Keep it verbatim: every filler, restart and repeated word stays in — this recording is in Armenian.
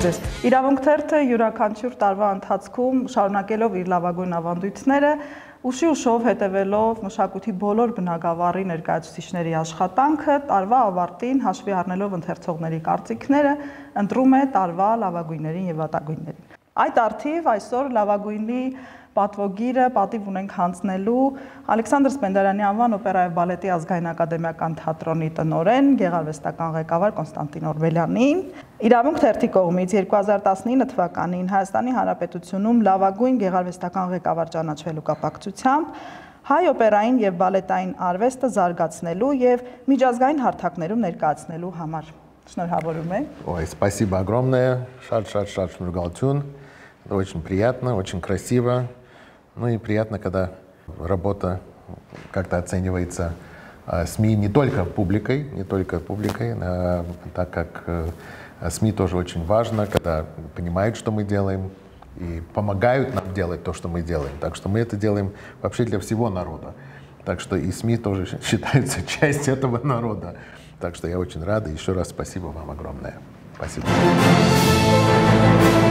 ձեզ։ Իրավունք թերթը յուրաքանչյուր տարվա ընթացքում շարունակելով իր լավագույն ավանդույթները, ուշի ուշով հետևելով մշակույթի բոլոր բնագավառի ներկայացուցիչների աշխատանքը, տարվա ավարտին հաշվի առնելով ընթերցողների կարծիքները, ընտրում է տարվա լավագույններին եւ վատագույններին։ Այդ առթիվ այսօր լավագույնի պատվոգիրը պատիվ ունենք հանձնելու Ալեքսանդր Սպենդիարյանի անվան օպերա եւ բալետի ազգային ակադեմիական թատրոնի տնօրեն, գեղարվեստական ղեկավար Կոնստանտին Օրբելյանին։ Իրավունք թերթի կողմից երկու հազար տասնինը թվականին Հայաստանի Հանրապետությունում լավագույն գեղարվեստական ղեկավար ճանաչվելու կապակցությամբ հայ օպերային եւ բալետային արվեստը զարգացնելու եւ միջազգային հարթակներում ներկայացնելու համար։ Շնորհավորում եմ։ Ой, спасибо огромное. Шат-шат-шат шнургалтюн. Это очень приятно, очень красиво. Ну и приятно, когда работа как-то оценивается СМИ не только публикой, не только публикой, а, так как СМИ тоже очень важно, когда понимают, что мы делаем, и помогают нам делать то, что мы делаем. Так что мы это делаем вообще для всего народа. Так что и СМИ тоже считаются частью этого народа. Так что я очень рад, и еще раз спасибо вам огромное. Спасибо.